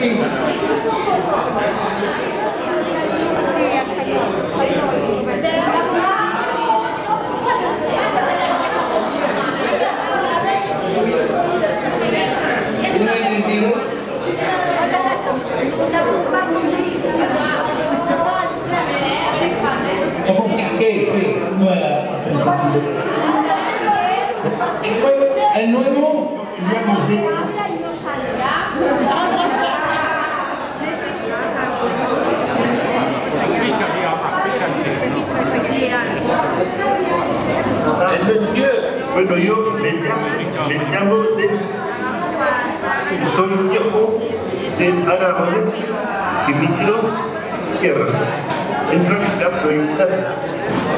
aquí. ¿No he entendido? ¿Qué? No era hacer el nuevo. Bueno, yo me llamo soy hijo de aragoneses que migró tierra. Entró en campo en casa.